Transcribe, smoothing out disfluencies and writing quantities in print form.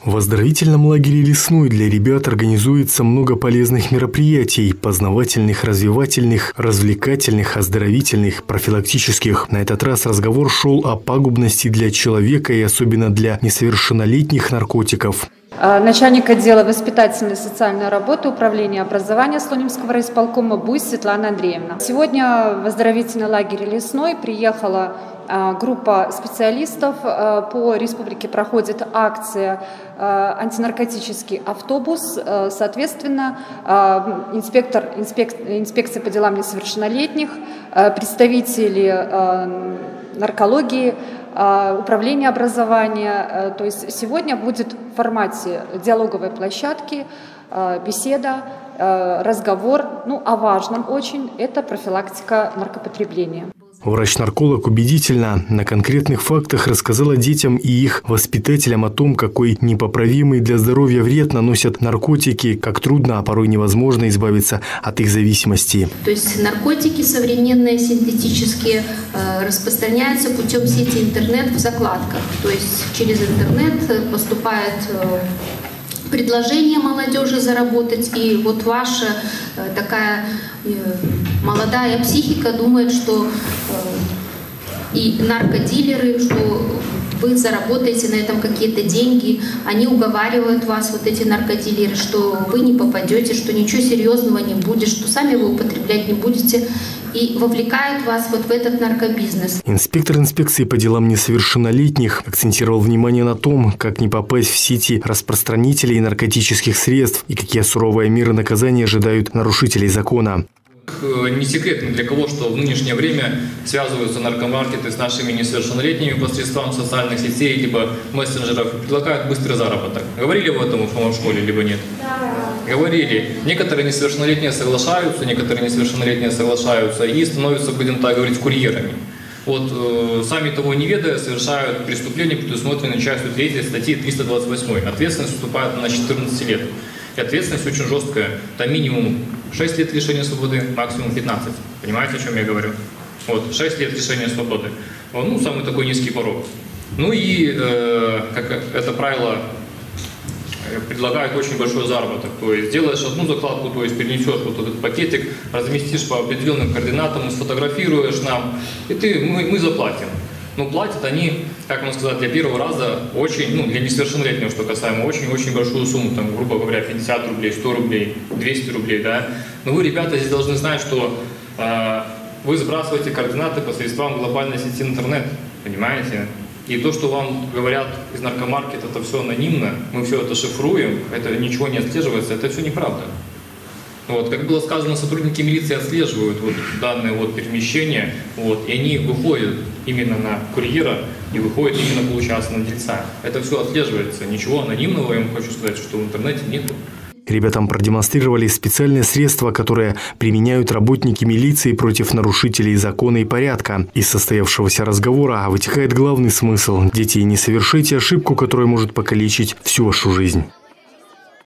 В оздоровительном лагере «Лесной» для ребят организуется много полезных мероприятий – познавательных, развивательных, развлекательных, оздоровительных, профилактических. На этот раз разговор шел о пагубности для человека и особенно для несовершеннолетних наркотиков. Начальник отдела воспитательной и социальной работы Управления образования Слонимского райисполкома Буй Светлана Андреевна. Сегодня в оздоровительный лагерь «Лесной» приехала группа специалистов. По республике проходит акция «Антинаркотический автобус». Соответственно, инспекция по делам несовершеннолетних, представители наркологии, управление образования. То есть сегодня будет в формате диалоговой площадки беседа, разговор, о важном очень, это профилактика наркопотребления. Врач-нарколог убедительно на конкретных фактах рассказала детям и их воспитателям о том, какой непоправимый для здоровья вред наносят наркотики, как трудно, а порой невозможно избавиться от их зависимости. То есть наркотики современные, синтетические, распространяются путем сети интернет в закладках. То есть через интернет поступает предложение молодежи заработать, и вот ваша такая молодая психика думает, что и наркодилеры, что вы заработаете на этом какие-то деньги, они уговаривают вас, вот эти наркодилеры, что вы не попадете, что ничего серьезного не будет, что сами вы употреблять не будете, и вовлекают вас вот в этот наркобизнес. Инспектор инспекции по делам несовершеннолетних акцентировал внимание на том, как не попасть в сети распространителей наркотических средств и какие суровые меры наказания ожидают нарушителей закона. Не секрет ни для кого, что в нынешнее время связываются наркомаркеты с нашими несовершеннолетними посредством социальных сетей либо мессенджеров, предлагают быстрый заработок. Говорили об этом в школе, либо нет? Да. Говорили. Некоторые несовершеннолетние соглашаются, и становятся, будем так говорить, курьерами. Вот сами того не ведая, совершают преступления, предусмотренные частью 3 статьи 328. Ответственность вступает на 14 лет. И ответственность очень жесткая. Там минимум 6 лет лишения свободы, максимум 15. Понимаете, о чем я говорю? Вот, 6 лет лишения свободы. Самый такой низкий порог. Как это правило предлагает очень большой заработок. То есть делаешь одну закладку, то есть перенесешь вот этот пакетик, разместишь по определенным координатам, сфотографируешь нам, и мы заплатим. Платят они, как можно сказать, для первого раза очень, для несовершеннолетнего, что касаемо, очень-очень большую сумму, грубо говоря, 50 рублей, 100 рублей, 200 рублей, да. Но вы, ребята, здесь должны знать, что вы сбрасываете координаты посредством глобальной сети интернет, понимаете? И то, что вам говорят из наркомаркета, это все анонимно, мы все это шифруем, это ничего не отслеживается, это все неправда. Как было сказано, сотрудники милиции отслеживают данное перемещение, и они выходят именно на курьера и выходят именно, получается, на дельца. Это все отслеживается. Ничего анонимного, я вам хочу сказать, что в интернете нет. Ребятам продемонстрировали специальные средства, которые применяют работники милиции против нарушителей закона и порядка. Из состоявшегося разговора вытекает главный смысл – дети, не совершите ошибку, которая может покалечить всю вашу жизнь.